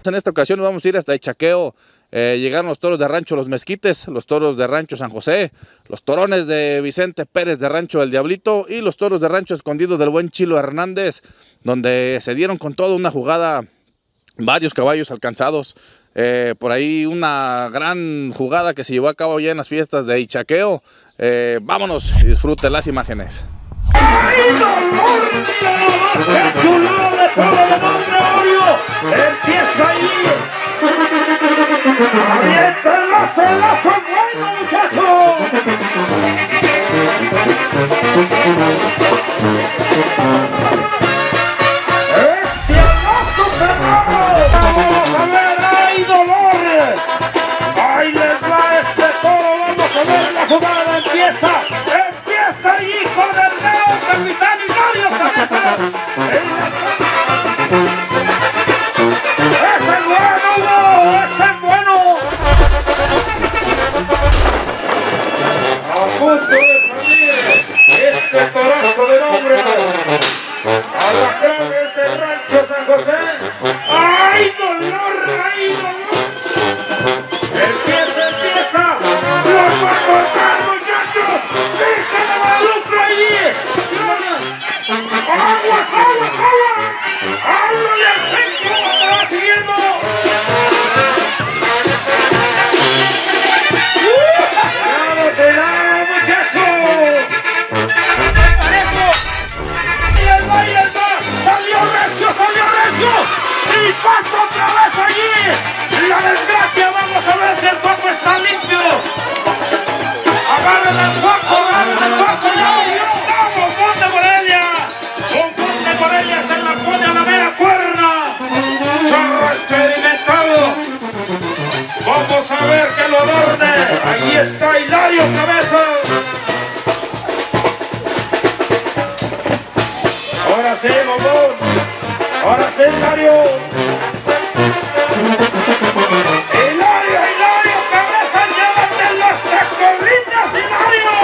En esta ocasión vamos a ir hasta Ichaqueo. Llegaron los toros de rancho Los Mezquites, los toros de rancho San José, los torones de Vicente Pérez de rancho El Diablito y los toros de rancho Escondidos del buen Chilo Hernández, donde se dieron con toda una jugada, varios caballos alcanzados. Por ahí una gran jugada que se llevó a cabo ya en las fiestas de Ichaqueo. Vámonos y disfrute las imágenes. ¡Ay, dolor! ¡Qué chulada de todo de Monteorio! ¡Empieza ahí! ¡Avienta el lazo bueno, muchachos! ¡Este lazo cerrado! ¡Vamos a ver! ¡Ay, dolor! ¡Ahí les va este toro! ¡Vamos a ver la jugada! ¡Empieza! ¡Empieza ahí con el reo, capitán Hilario Cabezas! ¡Ese es bueno, Hugo! ¡Ese es bueno! A punto de salir este torazo de nombre a las graves del rancho San José. ¡Ay, dolor! ¡Ay, dolor! ¡Empieza! ¡Los va a cortar, muchachos! ¡Déjenme la lucro ahí! ¡Aguas! ¡Háblale al pecho! ¡Me va siguiendo! ¡Cuidado, muchachos! ¡Ahí les va! ¡Salió recio! ¡Y pasa otra vez allí! ¡La desgracia! Vamos a ver si el cuerpo está limpio. ¡Agarren el cuerpo! ¡Ya estamos! ¡Ponte Morelia! ¡Ponte Morelia! ¡Se la pone a la mera cuerda! ¡Charro experimentado! ¡Vamos a ver que lo adorne! ¡Ahí está Hilario Cabezas! ¡Ahora sí, bombón! ¡Ahora sí, Hilario! ¡Hilario Cabezas! ¡Llévate las tacolines, Hilario!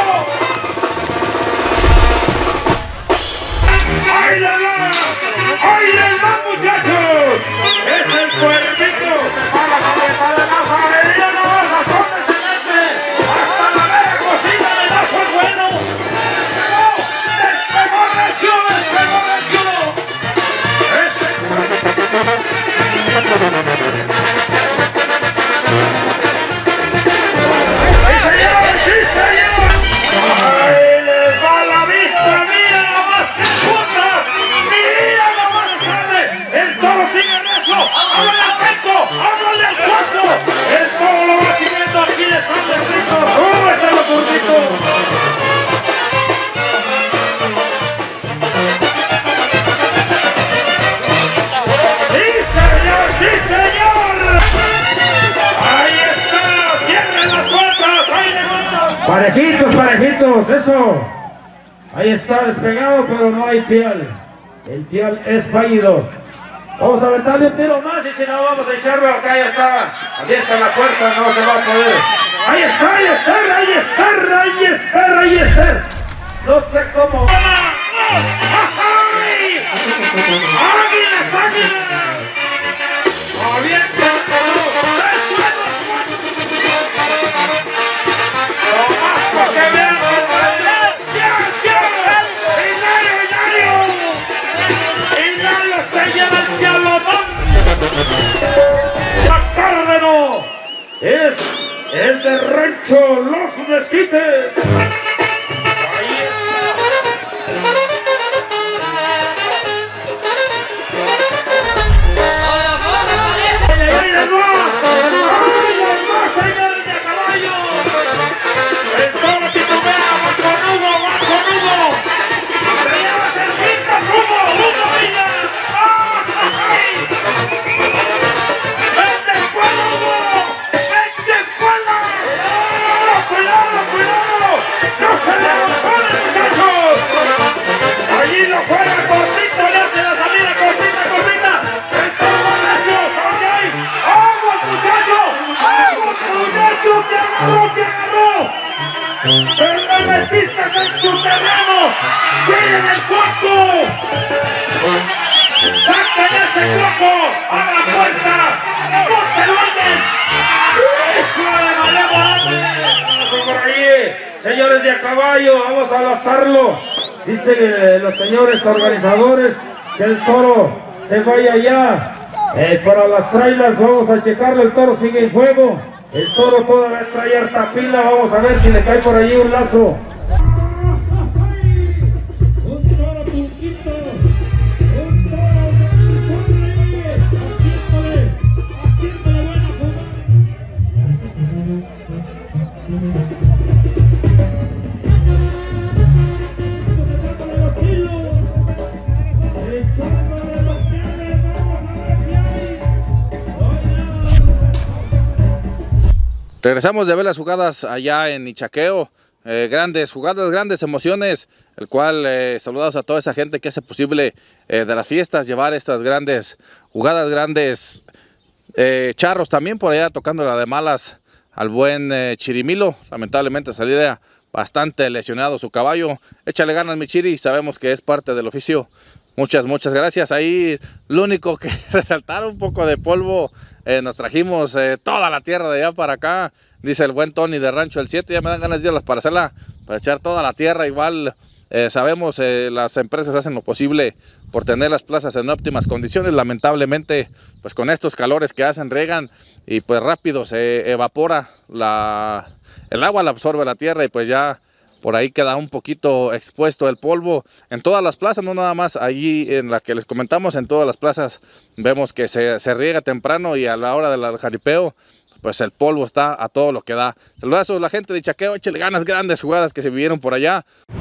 ¡Ahí les va, muchachos! ¡Es el cuervito! ¡A la cabeza de la zarería! ¡No vas a dónde se mete! ¡Hasta la vera cocina de lazo es bueno! ¡No! ¡Despegó recio! ¡Ese ¡Sí, señor! ¡Ahí les va la vista! ¡Mira nomás que putas! ¡Mira nomás que sale! ¡El toro sigue recio! ¡Háblale al pecho! ¡Háblale al cuarto! ¡El toro lo va siguiendo! ¡Aquí le sale el grito! ¡Súbese los burritos! ¡Sí, señor! ¡Ahí está! ¡Cierren las puertas! ¡Ahí le va! Parejitos, eso. Ahí está despegado, pero no hay piel. El piel es fallido. Vamos a aventarle un tiro más y si no vamos a echarlo acá. Ya está abierta la puerta, no se va a poder. Ahí está. No sé cómo. ¡Ay! ¡Águilas! ¡Avienta! ¡Nomás para que vean! ¡Hilario se lleva el diablotón! ¡La Cárdenas! Es de rancho Los Mezquites. ¡Pero no metiste en tu terreno! ¡Cuiden el cuarto! ¡Saquen ese cuarto! ¡A la puerta! a caballo, vamos a lazarlo. Dicen los señores organizadores que el toro se vaya ya. Para las trailas vamos a checarlo, el toro sigue en juego. El toro todavía trae harta pila, vamos a ver si le cae por allí un lazo. Un toro turquito, un toro haciéndole buena Regresamos de ver las jugadas allá en Ichaqueo, grandes jugadas, grandes emociones, el cual saludados a toda esa gente que hace posible de las fiestas llevar estas grandes jugadas, grandes charros también por allá tocando la de malas al buen Chirimilo, lamentablemente salía bastante lesionado su caballo. Échale ganas mi Chiri, sabemos que es parte del oficio. Muchas gracias. Ahí lo único que resaltar un poco de polvo. Nos trajimos toda la tierra de allá para acá, dice el buen Tony de Rancho El 7, ya me dan ganas de ir a las parcelas para echar toda la tierra. Igual sabemos las empresas hacen lo posible por tener las plazas en óptimas condiciones, lamentablemente pues con estos calores que hacen riegan y pues rápido se evapora el agua, la absorbe la tierra y pues ya por ahí queda un poquito expuesto el polvo en todas las plazas, no nada más allí en la que les comentamos, en todas las plazas vemos que se riega temprano y a la hora del jaripeo, pues el polvo está a todo lo que da. Saludos a la gente de Ichaqueo, échale ganas, grandes jugadas que se vivieron por allá.